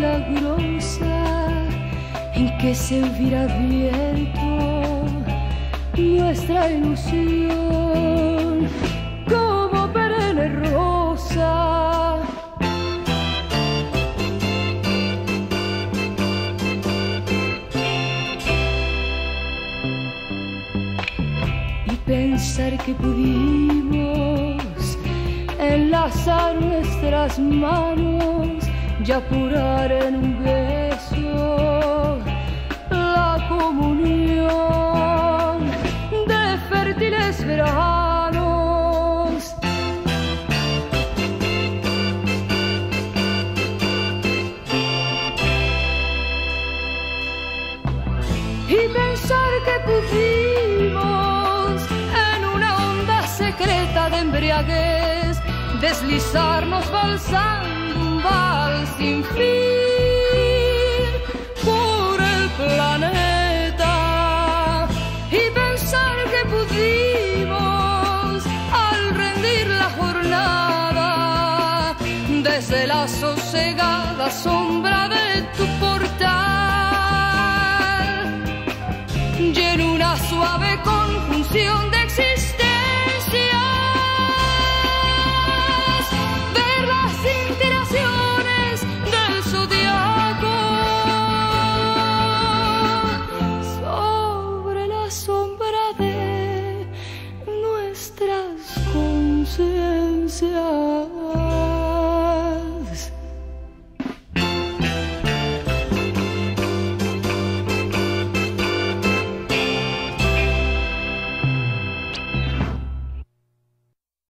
milagrosa en que se hubiera abierto nuestra ilusión como perenne rosa. Y pensar que pudimos enlazar nuestras manos y apurar en un beso la comunión de fértiles veranos. Y pensar que pudimos en una onda secreta de embriaguez deslizarnos balsando un vals sin fin por el planeta. Y pensar que pudimos al rendir la jornada desde la sosegada sombra de tu portal y en una suave conjunción de existencia